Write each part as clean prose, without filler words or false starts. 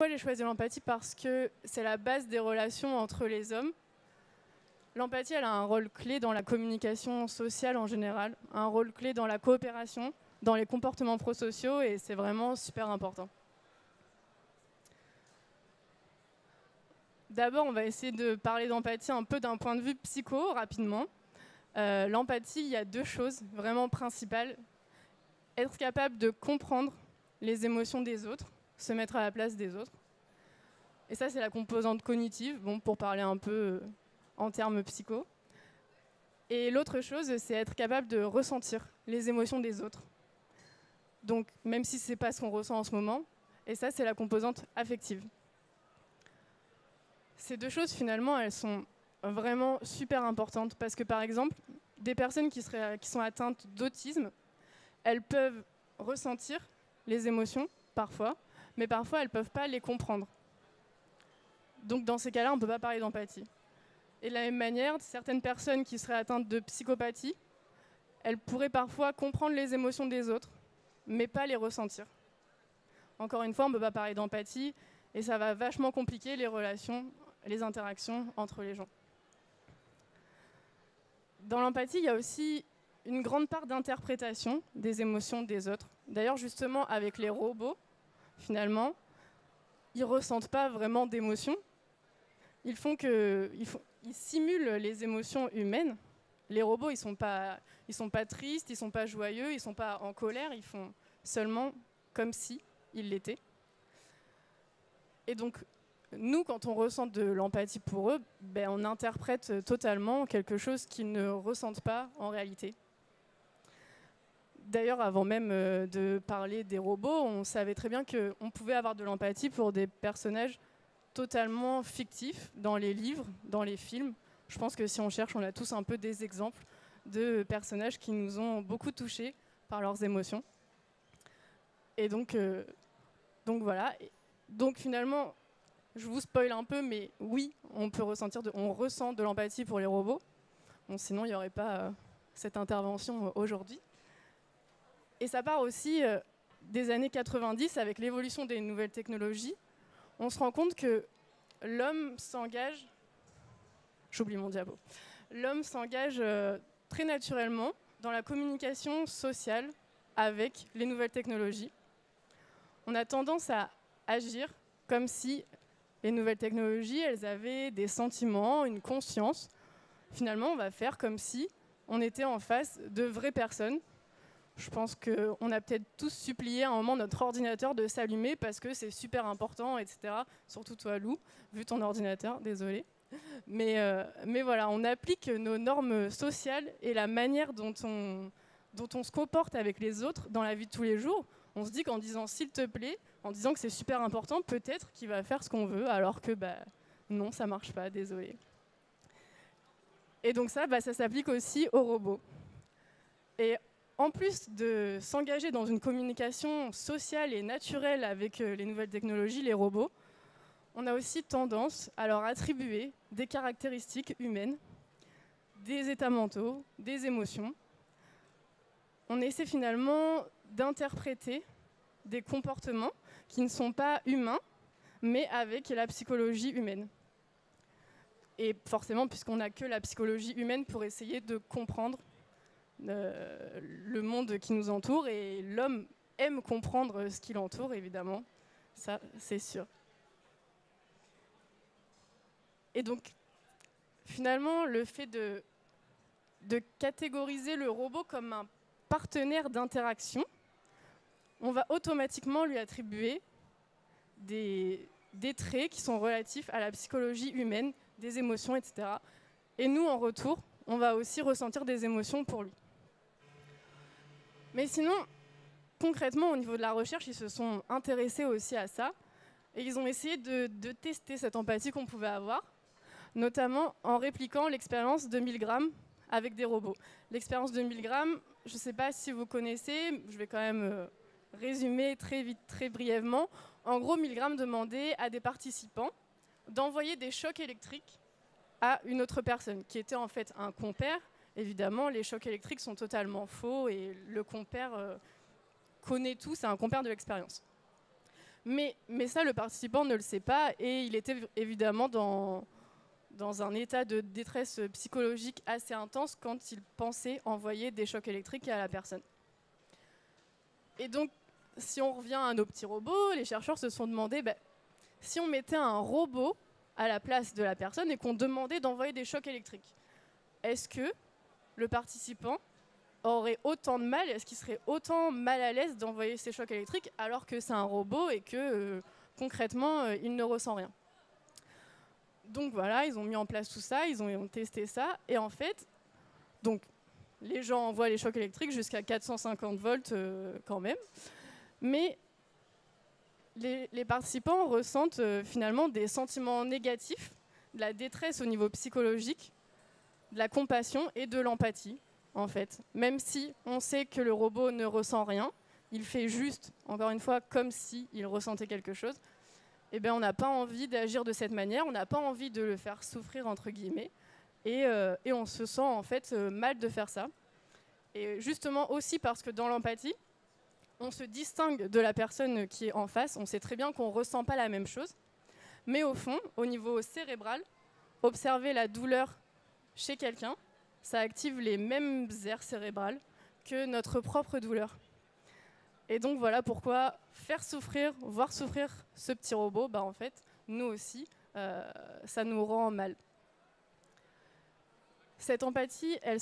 Moi, j'ai choisi l'empathie parce que c'est la base des relations entre les hommes. L'empathie, elle a un rôle clé dans la communication sociale en général, un rôle clé dans la coopération, dans les comportements prosociaux, et c'est vraiment super important. D'abord, on va essayer de parler d'empathie un peu d'un point de vue psycho, rapidement. L'empathie, il y a deux choses vraiment principales. Être capable de comprendre les émotions des autres, se mettre à la place des autres. Et ça, c'est la composante cognitive, bon, pour parler un peu en termes psycho. Et l'autre chose, c'est être capable de ressentir les émotions des autres. Donc, même si ce n'est pas ce qu'on ressent en ce moment. Et ça, c'est la composante affective. Ces deux choses, finalement, elles sont vraiment super importantes. Parce que, par exemple, des personnes qui sont atteintes d'autisme, elles peuvent ressentir les émotions, parfois, mais parfois, elles ne peuvent pas les comprendre. Donc, dans ces cas-là, on ne peut pas parler d'empathie. Et de la même manière, certaines personnes qui seraient atteintes de psychopathie, elles pourraient parfois comprendre les émotions des autres, mais pas les ressentir. Encore une fois, on ne peut pas parler d'empathie, et ça va vachement compliquer les relations, les interactions entre les gens. Dans l'empathie, il y a aussi une grande part d'interprétation des émotions des autres. D'ailleurs, justement, avec les robots, finalement, ils ne ressentent pas vraiment d'émotions. Ils simulent les émotions humaines. Les robots, ils sont pas tristes, ils ne sont pas joyeux, ils ne sont pas en colère, ils font seulement comme si ils l'étaient. Et donc, nous, quand on ressent de l'empathie pour eux, on interprète totalement quelque chose qu'ils ne ressentent pas en réalité. D'ailleurs, avant même de parler des robots, on savait très bien qu'on pouvait avoir de l'empathie pour des personnages totalement fictifs dans les livres, dans les films. Je pense que si on cherche, on a tous un peu des exemples de personnages qui nous ont beaucoup touchés par leurs émotions. Et donc voilà. Donc finalement, je vous spoil un peu, mais oui, on ressent de l'empathie pour les robots. Bon, sinon, il n'y aurait pas cette intervention aujourd'hui. Et ça part aussi des années 90, avec l'évolution des nouvelles technologies. On se rend compte que l'homme s'engage... J'oublie mon diapo. L'homme s'engage très naturellement dans la communication sociale avec les nouvelles technologies. On a tendance à agir comme si les nouvelles technologies, elles avaient des sentiments, une conscience. Finalement, on va faire comme si on était en face de vraies personnes. Je pense qu'on a peut-être tous supplié à un moment notre ordinateur de s'allumer parce que c'est super important, etc. Surtout toi, Lou, vu ton ordinateur, désolé. Mais voilà, on applique nos normes sociales et la manière dont on se comporte avec les autres dans la vie de tous les jours. On se dit qu'en disant « s'il te plaît », en disant que c'est super important, peut-être qu'il va faire ce qu'on veut, alors que non, ça marche pas, désolé. Et donc ça s'applique aussi aux robots. Et en plus de s'engager dans une communication sociale et naturelle avec les nouvelles technologies, les robots, on a aussi tendance à leur attribuer des caractéristiques humaines, des états mentaux, des émotions. On essaie finalement d'interpréter des comportements qui ne sont pas humains, mais avec la psychologie humaine. Et forcément, puisqu'on n'a que la psychologie humaine pour essayer de comprendre le monde qui nous entoure, et l'homme aime comprendre ce qui l'entoure, évidemment, ça c'est sûr. Et donc, finalement, le fait de catégoriser le robot comme un partenaire d'interaction, on va automatiquement lui attribuer des traits qui sont relatifs à la psychologie humaine, des émotions, etc. Et nous, en retour, on va aussi ressentir des émotions pour lui. Mais sinon, concrètement, au niveau de la recherche, ils se sont intéressés aussi à ça. Et ils ont essayé de tester cette empathie qu'on pouvait avoir, notamment en répliquant l'expérience de Milgram avec des robots. L'expérience de Milgram, je ne sais pas si vous connaissez, je vais quand même résumer très vite, très brièvement. En gros, Milgram demandait à des participants d'envoyer des chocs électriques à une autre personne, qui était en fait un compère. Évidemment, les chocs électriques sont totalement faux et le compère connaît tout, c'est un compère de l'expérience. Mais ça, le participant ne le sait pas et il était évidemment dans un état de détresse psychologique assez intense quand il pensait envoyer des chocs électriques à la personne. Et donc, si on revient à nos petits robots, les chercheurs se sont demandé, si on mettait un robot à la place de la personne et qu'on demandait d'envoyer des chocs électriques, est-ce que le participant aurait autant de mal, est-ce qu'il serait autant mal à l'aise d'envoyer ces chocs électriques alors que c'est un robot et que concrètement, il ne ressent rien? Donc voilà, ils ont mis en place tout ça, ils ont testé ça, et en fait, donc, les gens envoient les chocs électriques jusqu'à 450 volts quand même, mais les participants ressentent finalement des sentiments négatifs, de la détresse au niveau psychologique, de la compassion et de l'empathie, en fait. Même si on sait que le robot ne ressent rien, il fait juste, encore une fois, comme s'il ressentait quelque chose, eh bien, on n'a pas envie d'agir de cette manière, on n'a pas envie de le faire souffrir, entre guillemets, et on se sent en fait mal de faire ça. Et justement aussi parce que dans l'empathie, on se distingue de la personne qui est en face, on sait très bien qu'on ne ressent pas la même chose, mais au fond, au niveau cérébral, observer la douleur chez quelqu'un, ça active les mêmes aires cérébrales que notre propre douleur. Et donc voilà pourquoi faire souffrir, voir souffrir ce petit robot, en fait, nous aussi, ça nous rend mal. Cette empathie, elle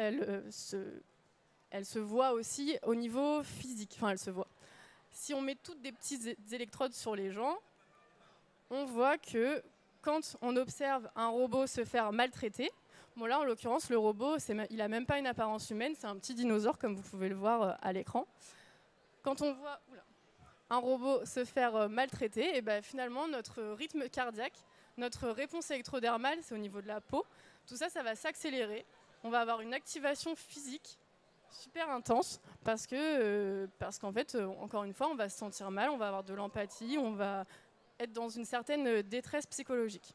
se voit aussi au niveau physique. Enfin, elle se voit. Si on met toutes des petites électrodes sur les gens, on voit que quand on observe un robot se faire maltraiter, bon là en l'occurrence le robot, il n'a même pas une apparence humaine, c'est un petit dinosaure comme vous pouvez le voir à l'écran. Quand on voit un robot se faire maltraiter, et finalement notre rythme cardiaque, notre réponse électrodermale, c'est au niveau de la peau, tout ça, ça va s'accélérer. On va avoir une activation physique super intense parce qu'en fait, encore une fois, on va se sentir mal, on va avoir de l'empathie, on va être dans une certaine détresse psychologique.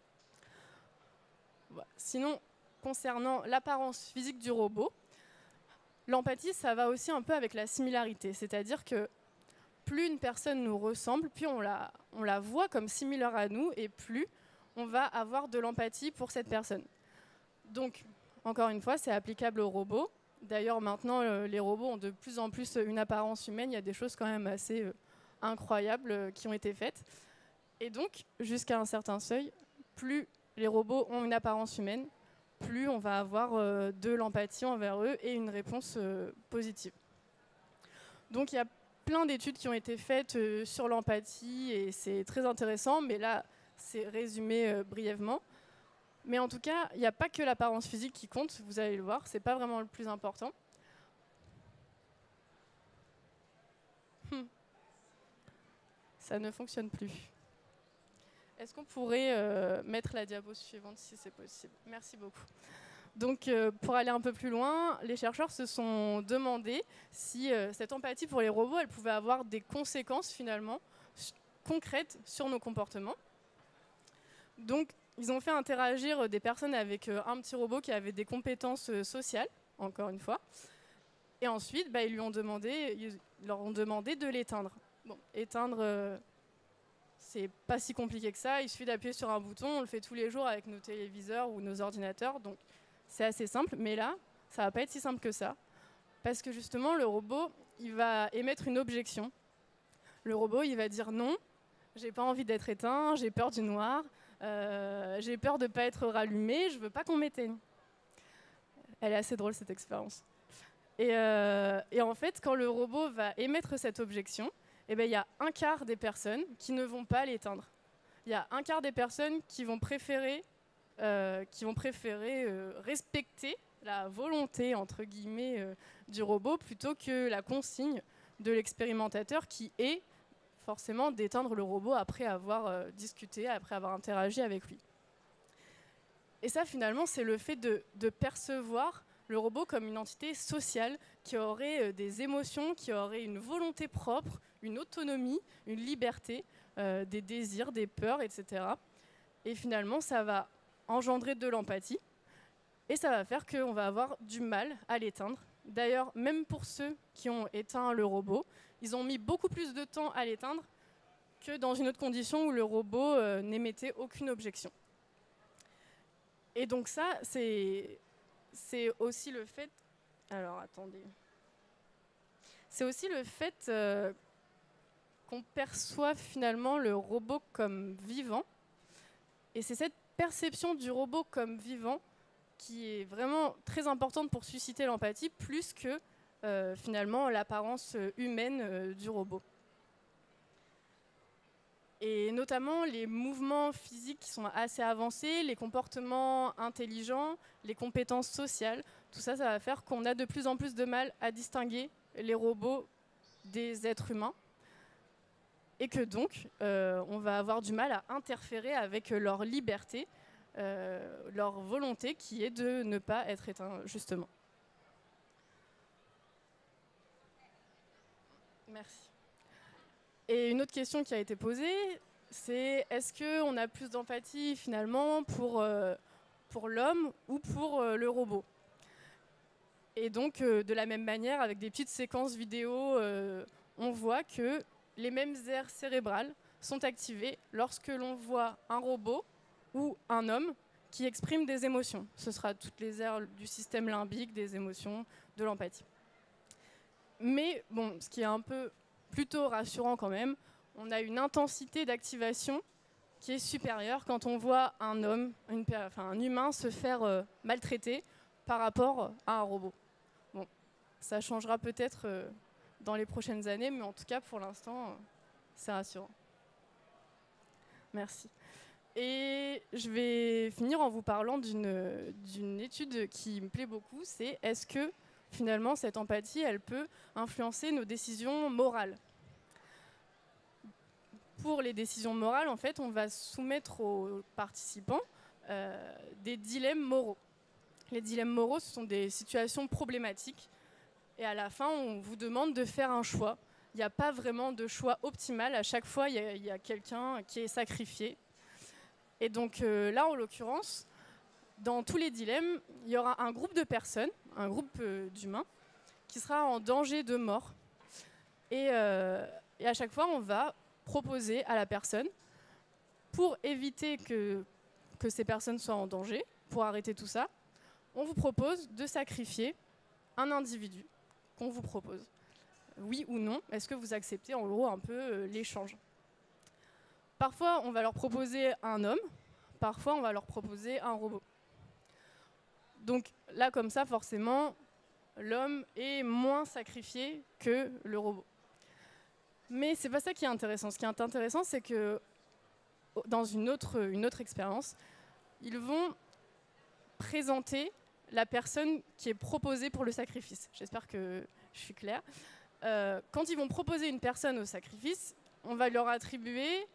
Voilà. Sinon, concernant l'apparence physique du robot, l'empathie, ça va aussi un peu avec la similarité. C'est-à-dire que plus une personne nous ressemble, plus on la voit comme similaire à nous et plus on va avoir de l'empathie pour cette personne. Donc, encore une fois, c'est applicable aux robots. D'ailleurs, maintenant, les robots ont de plus en plus une apparence humaine. Il y a des choses quand même assez incroyables qui ont été faites. Et donc, jusqu'à un certain seuil, plus les robots ont une apparence humaine, plus on va avoir de l'empathie envers eux et une réponse positive. Donc, il y a plein d'études qui ont été faites sur l'empathie et c'est très intéressant, mais là, c'est résumé brièvement. Mais en tout cas, il n'y a pas que l'apparence physique qui compte, vous allez le voir, c'est pas vraiment le plus important. Ça ne fonctionne plus. Est-ce qu'on pourrait mettre la diapo suivante si c'est possible? Merci beaucoup. Donc, pour aller un peu plus loin, les chercheurs se sont demandé si cette empathie pour les robots, elle pouvait avoir des conséquences finalement concrètes sur nos comportements. Donc, ils ont fait interagir des personnes avec un petit robot qui avait des compétences sociales, encore une fois. Et ensuite, ils leur ont demandé de l'éteindre. Bon, éteindre, c'est pas si compliqué que ça. Il suffit d'appuyer sur un bouton. On le fait tous les jours avec nos téléviseurs ou nos ordinateurs. Donc, c'est assez simple. Mais là, ça va pas être si simple que ça. Parce que justement, le robot, il va émettre une objection. Le robot, il va dire non, j'ai pas envie d'être éteint, j'ai peur du noir. J'ai peur de ne pas être rallumée, je ne veux pas qu'on m'éteigne. Elle est assez drôle cette expérience. Et en fait, quand le robot va émettre cette objection, il y a un quart des personnes qui ne vont pas l'éteindre. Il y a un quart des personnes qui vont préférer respecter la volonté, entre guillemets, du robot plutôt que la consigne de l'expérimentateur qui est forcément d'éteindre le robot après avoir discuté, après avoir interagi avec lui. Et ça, finalement, c'est le fait de percevoir le robot comme une entité sociale qui aurait des émotions, qui aurait une volonté propre, une autonomie, une liberté, des désirs, des peurs, etc. Et finalement, ça va engendrer de l'empathie et ça va faire qu'on va avoir du mal à l'éteindre. D'ailleurs, même pour ceux qui ont éteint le robot, ils ont mis beaucoup plus de temps à l'éteindre que dans une autre condition où le robot n'émettait aucune objection. Et donc ça, c'est aussi le fait... Alors, attendez. C'est aussi le fait qu'on perçoit finalement le robot comme vivant. Et c'est cette perception du robot comme vivant qui est vraiment très importante pour susciter l'empathie, plus que finalement l'apparence humaine du robot. Et notamment les mouvements physiques qui sont assez avancés, les comportements intelligents, les compétences sociales, tout ça, ça va faire qu'on a de plus en plus de mal à distinguer les robots des êtres humains. Et que donc, on va avoir du mal à interférer avec leur liberté, leur volonté qui est de ne pas être éteint, justement. Merci. Et une autre question qui a été posée, c'est est-ce qu'on a plus d'empathie finalement pour l'homme ou pour le robot? Et donc, de la même manière, avec des petites séquences vidéo, on voit que les mêmes aires cérébrales sont activées lorsque l'on voit un robot ou un homme qui exprime des émotions. Ce sera toutes les aires du système limbique, des émotions, de l'empathie. Mais bon, ce qui est un peu plutôt rassurant quand même, on a une intensité d'activation qui est supérieure quand on voit un homme, un humain se faire maltraiter par rapport à un robot. Bon, ça changera peut-être dans les prochaines années, mais en tout cas pour l'instant, c'est rassurant. Merci. Et je vais finir en vous parlant d'une étude qui me plaît beaucoup, c'est est-ce que finalement cette empathie, elle peut influencer nos décisions morales. Pour les décisions morales, en fait, on va soumettre aux participants des dilemmes moraux. Les dilemmes moraux, ce sont des situations problématiques. Et à la fin, on vous demande de faire un choix. Il n'y a pas vraiment de choix optimal. À chaque fois, il y a quelqu'un qui est sacrifié. Et donc là, en l'occurrence, dans tous les dilemmes, il y aura un groupe de personnes, un groupe d'humains, qui sera en danger de mort. Et à chaque fois, on va proposer à la personne, pour éviter que ces personnes soient en danger, pour arrêter tout ça, on vous propose de sacrifier un individu qu'on vous propose. Oui ou non, est-ce que vous acceptez en gros un peu l'échange? Parfois, on va leur proposer un homme, parfois, on va leur proposer un robot. Donc là, comme ça, forcément, l'homme est moins sacrifié que le robot. Mais c'est pas ça qui est intéressant. Ce qui est intéressant, c'est que dans une autre expérience, ils vont présenter la personne qui est proposée pour le sacrifice. J'espère que je suis claire. Quand ils vont proposer une personne au sacrifice, on va leur attribuer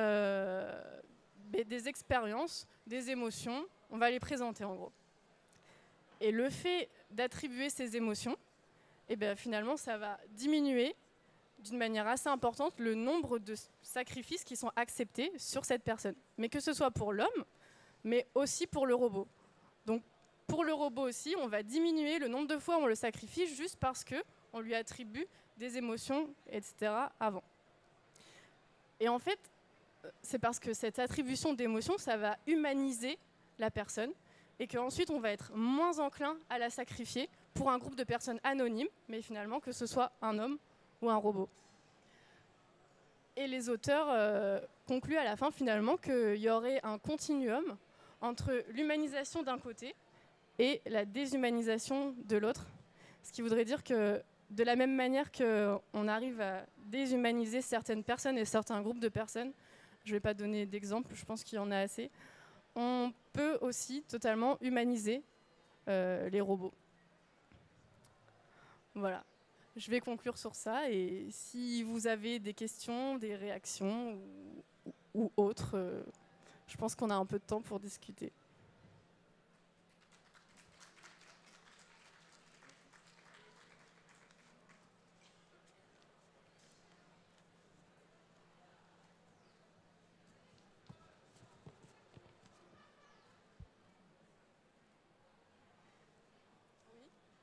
des expériences, des émotions, on va les présenter en gros. Et le fait d'attribuer ces émotions, finalement, ça va diminuer d'une manière assez importante le nombre de sacrifices qui sont acceptés sur cette personne. Mais que ce soit pour l'homme, mais aussi pour le robot. Donc pour le robot aussi, on va diminuer le nombre de fois où on le sacrifie juste parce qu'on lui attribue des émotions, etc. avant. Et en fait, c'est parce que cette attribution d'émotions, ça va humaniser la personne et qu'ensuite on va être moins enclin à la sacrifier pour un groupe de personnes anonymes, mais finalement que ce soit un homme ou un robot. Et les auteurs concluent à la fin finalement qu'il y aurait un continuum entre l'humanisation d'un côté et la déshumanisation de l'autre. Ce qui voudrait dire que de la même manière qu'on arrive à déshumaniser certaines personnes et certains groupes de personnes, je ne vais pas donner d'exemple, je pense qu'il y en a assez, on peut aussi totalement humaniser les robots. Voilà. Je vais conclure sur ça et si vous avez des questions, des réactions ou autres, je pense qu'on a un peu de temps pour discuter.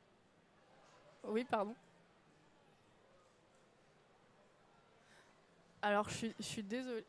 Oui, pardon. Alors, je suis désolée.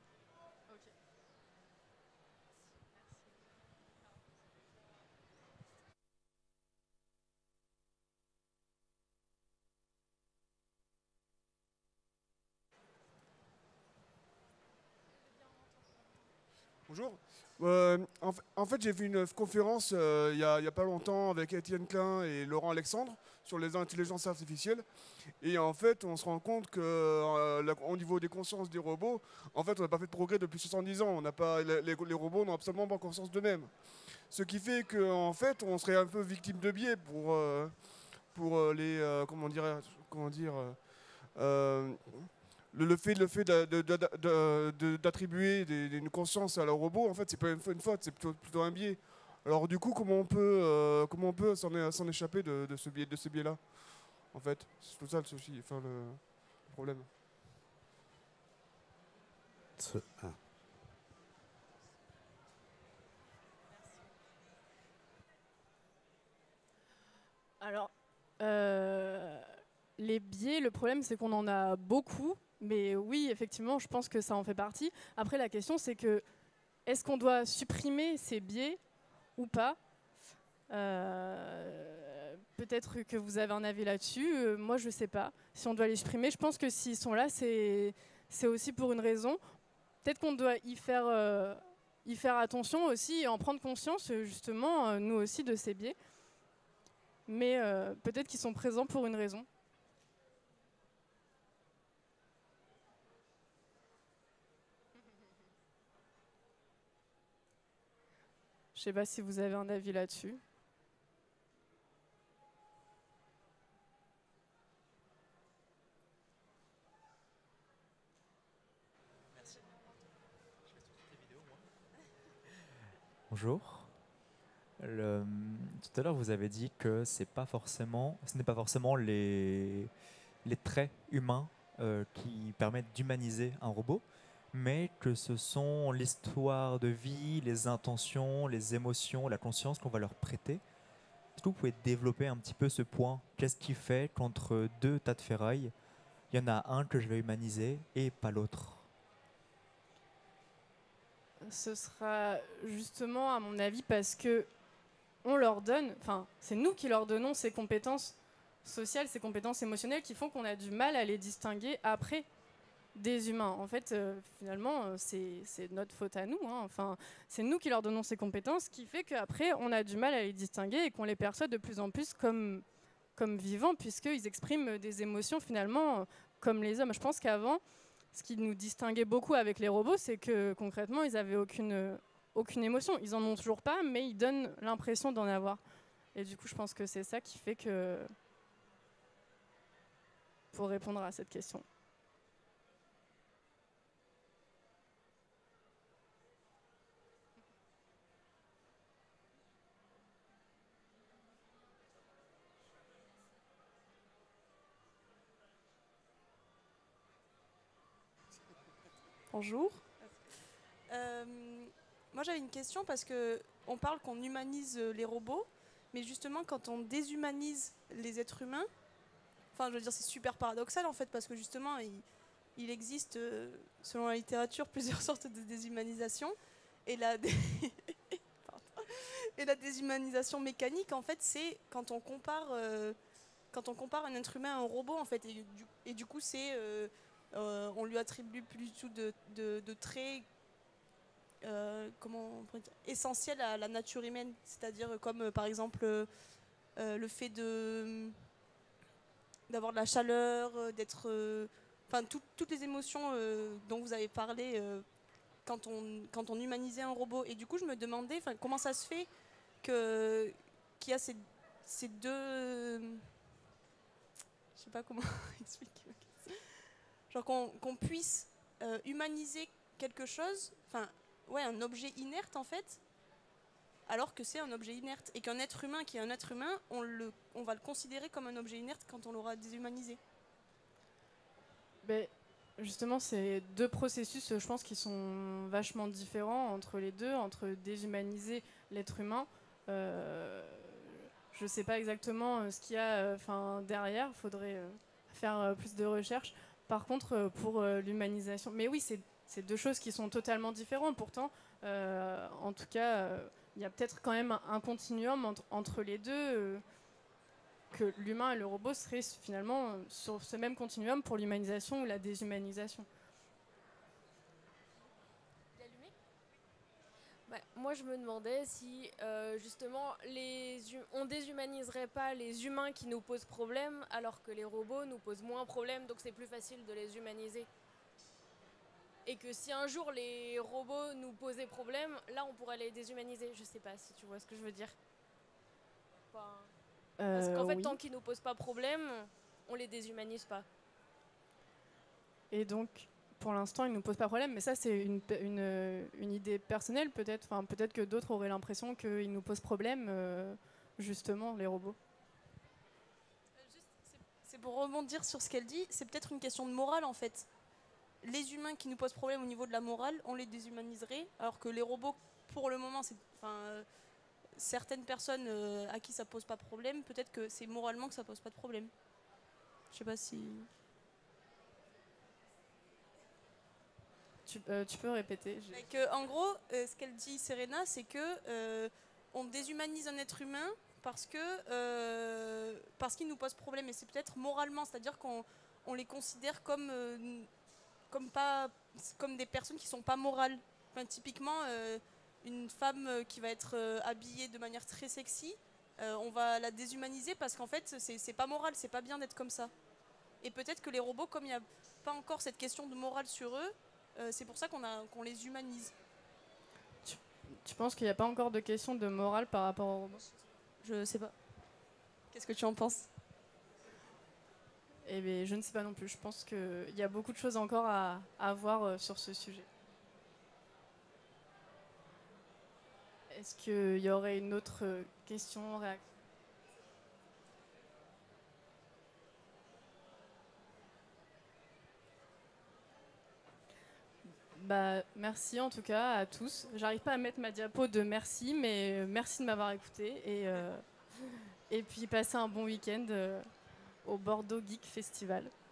Bonjour. En fait, j'ai vu une conférence il y a pas longtemps avec Étienne Klein et Laurent Alexandre sur les intelligences artificielles. Et en fait, on se rend compte que au niveau des consciences des robots, en fait, on n'a pas fait de progrès depuis 70 ans. On n'a pas, les robots n'ont absolument pas conscience d'eux-mêmes. Ce qui fait qu'en fait, on serait un peu victime de biais pour comment dire, euh, le fait d'attribuer une conscience à leur robot, en fait, c'est pas une faute, c'est plutôt un biais. Alors du coup, comment on peut s'en échapper de ce biais-là, en fait? C'est tout ça le souci, enfin le problème. Ah. Alors, les biais, le problème, c'est qu'on en a beaucoup. Mais oui, effectivement, je pense que ça en fait partie. Après, la question, c'est que est-ce qu'on doit supprimer ces biais ou pas? Peut-être que vous avez un avis là-dessus. Moi, je ne sais pas. Si on doit les supprimer, je pense que s'ils sont là, c'est aussi pour une raison. Peut-être qu'on doit y faire attention aussi et en prendre conscience, justement, nous aussi, de ces biais. Mais peut-être qu'ils sont présents pour une raison. Je ne sais pas si vous avez un avis là-dessus. Bonjour. Tout à l'heure, vous avez dit que ce n'est pas forcément les traits humains qui permettent d'humaniser un robot, mais que ce sont l'histoire de vie, les intentions, les émotions, la conscience qu'on va leur prêter. Est-ce que vous pouvez développer un petit peu ce point? Qu'est-ce qui fait qu'entre deux tas de ferraille, il y en a un que je vais humaniser et pas l'autre? Ce sera justement, à mon avis, parce que on leur donne, enfin, c'est nous qui leur donnons ces compétences sociales, ces compétences émotionnelles qui font qu'on a du mal à les distinguer après des humains. En fait, finalement, c'est notre faute à nous. Hein. Enfin, c'est nous qui leur donnons ces compétences qui fait qu'après, on a du mal à les distinguer et qu'on les perçoit de plus en plus comme vivants, puisqu'ils expriment des émotions finalement comme les hommes. Je pense qu'avant, ce qui nous distinguait beaucoup avec les robots, c'est que concrètement, ils n'avaient aucune émotion. Ils en ont toujours pas, mais ils donnent l'impression d'en avoir. Et du coup, je pense que c'est ça qui fait que... Pour répondre à cette question. Bonjour. Euh, Moi j'avais une question parce que on parle qu'on humanise les robots, mais justement quand on déshumanise les êtres humains, enfin je veux dire c'est super paradoxal en fait parce que justement il existe selon la littérature plusieurs sortes de déshumanisation et et la déshumanisation mécanique en fait c'est quand on compare un être humain à un robot en fait et du coup c'est on lui attribue plus du tout de traits comment on pourrait dire, essentiels à la nature humaine, c'est-à-dire comme par exemple le fait d'avoir de la chaleur, d'être, enfin toutes les émotions dont vous avez parlé quand on humanisait un robot. Et du coup, je me demandais, comment ça se fait que qu'il y a ces deux, je sais pas comment expliquer, genre qu'on puisse humaniser quelque chose, enfin ouais, un objet inerte en fait, alors que c'est un objet inerte et qu'un être humain qui est un être humain, on va le considérer comme un objet inerte quand on l'aura déshumanisé. Mais justement, c'est deux processus, je pense, qui sont vachement différents entre les deux, entre déshumaniser l'être humain. Je ne sais pas exactement ce qu'il y a derrière, il faudrait faire plus de recherches. Par contre, pour l'humanisation, mais oui, c'est deux choses qui sont totalement différentes. Pourtant, en tout cas, il y a peut-être quand même un continuum entre les deux, que l'humain et le robot seraient finalement sur ce même continuum pour l'humanisation ou la déshumanisation. Bah, moi, je me demandais si justement on déshumaniserait pas les humains qui nous posent problème, alors que les robots nous posent moins problème, donc c'est plus facile de les humaniser. Et que si un jour les robots nous posaient problème, là on pourrait les déshumaniser. Je sais pas si tu vois ce que je veux dire. Enfin, parce qu'en fait, Oui. tant qu'ils nous posent pas problème, on les déshumanise pas. Et donc, pour l'instant, ils ne nous posent pas problème, mais ça, c'est une idée personnelle, peut-être. Enfin, peut-être que d'autres auraient l'impression qu'ils nous posent problème, justement, les robots. C'est pour rebondir sur ce qu'elle dit, c'est peut-être une question de morale en fait. Les humains qui nous posent problème au niveau de la morale, on les déshumaniserait, alors que les robots, pour le moment, certaines personnes à qui ça pose pas de problème, peut-être que c'est moralement que ça pose pas de problème. Je sais pas si... Tu peux répéter En gros, ce qu'elle dit, Serena, c'est que on déshumanise un être humain parce qu'il nous pose problème. Et c'est peut-être moralement, c'est-à-dire qu'on les considère comme des personnes qui sont pas morales. Enfin, typiquement, une femme qui va être habillée de manière très sexy, on va la déshumaniser parce qu'en fait, c'est pas moral, c'est pas bien d'être comme ça. Et peut-être que les robots, comme il n'y a pas encore cette question de morale sur eux, c'est pour ça qu'on les humanise. Tu penses qu'il n'y a pas encore de question de morale par rapport aux robots? Je sais pas. Qu'est-ce que tu en penses? Eh bien, je ne sais pas non plus. Je pense qu'il y a beaucoup de choses encore à voir sur ce sujet. Est-ce qu'il y aurait une autre question, réaction? Bah, merci en tout cas à tous. J'arrive pas à mettre ma diapo de merci, mais merci de m'avoir écouté et puis passez un bon week-end au Bordeaux Geek Festival.